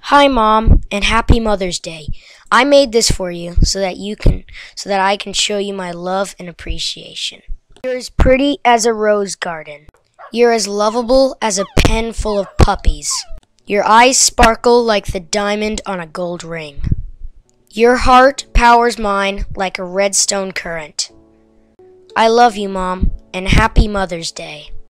Hi Mom, and happy Mother's Day. I made this for you so that I can show you my love and appreciation. You're as pretty as a rose garden. You're as lovable as a pen full of puppies. Your eyes sparkle like the diamond on a gold ring. Your heart powers mine like a redstone current. I love you, Mom, and happy Mother's Day.